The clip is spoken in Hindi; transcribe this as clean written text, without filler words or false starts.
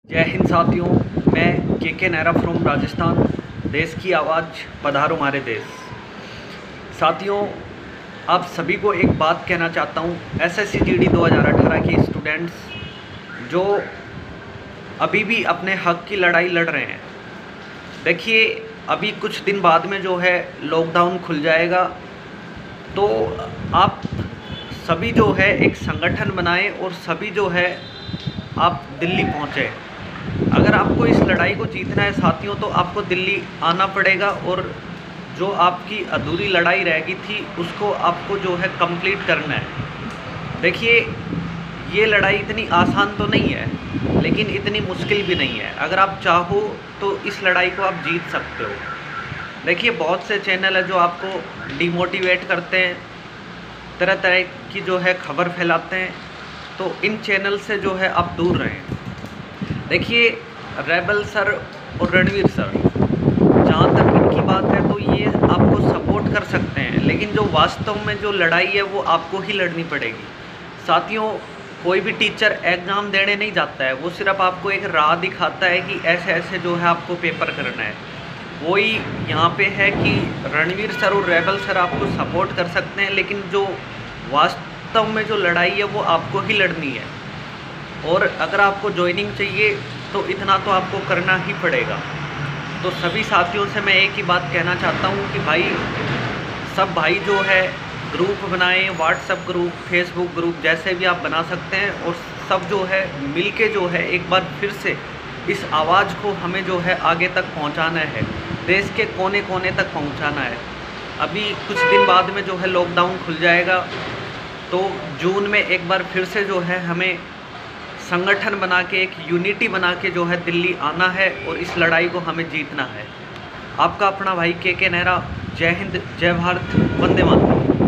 जय हिंद साथियों, मैं के नेहरा फ्रॉम राजस्थान। देश की आवाज़, पधारो हमारे देश। साथियों, आप सभी को एक बात कहना चाहता हूँ। एसएससी जीडी 2018 के स्टूडेंट्स जो अभी भी अपने हक की लड़ाई लड़ रहे हैं, देखिए अभी कुछ दिन बाद में जो है लॉकडाउन खुल जाएगा, तो आप सभी जो है एक संगठन बनाएं और सभी जो है आप दिल्ली पहुँचें। अगर आपको इस लड़ाई को जीतना है साथियों, तो आपको दिल्ली आना पड़ेगा और जो आपकी अधूरी लड़ाई रह गई थी उसको आपको जो है कंप्लीट करना है। देखिए ये लड़ाई इतनी आसान तो नहीं है, लेकिन इतनी मुश्किल भी नहीं है। अगर आप चाहो तो इस लड़ाई को आप जीत सकते हो। देखिए बहुत से चैनल है जो आपको डिमोटिवेट करते हैं, तरह तरह की जो है खबर फैलाते हैं, तो इन चैनल से जो है आप दूर रहें। देखिए रेबल सर और रणवीर सर, जहाँ तक इनकी बात है तो ये आपको सपोर्ट कर सकते हैं, लेकिन जो वास्तव में जो लड़ाई है वो आपको ही लड़नी पड़ेगी। साथियों, कोई भी टीचर एग्ज़ाम देने नहीं जाता है, वो सिर्फ आपको एक राह दिखाता है कि ऐसे ऐसे जो है आपको पेपर करना है। वही यहाँ पे है कि रणवीर सर और रेबल सर आपको सपोर्ट कर सकते हैं, लेकिन जो वास्तव में जो लड़ाई है वो आपको ही लड़नी है। और अगर आपको ज्वाइनिंग चाहिए तो इतना तो आपको करना ही पड़ेगा। तो सभी साथियों से मैं एक ही बात कहना चाहता हूँ कि भाई सब भाई जो है ग्रुप बनाएं, व्हाट्सएप ग्रुप, फेसबुक ग्रुप, जैसे भी आप बना सकते हैं, और सब जो है मिलके जो है एक बार फिर से इस आवाज़ को हमें जो है आगे तक पहुँचाना है, देश के कोने कोने तक पहुँचाना है। अभी कुछ दिन बाद में जो है लॉकडाउन खुल जाएगा, तो जून में एक बार फिर से जो है हमें संगठन बना के, एक यूनिटी बना के जो है दिल्ली आना है और इस लड़ाई को हमें जीतना है। आपका अपना भाई के नेहरा। जय हिंद, जय भारत, वंदे मातरम।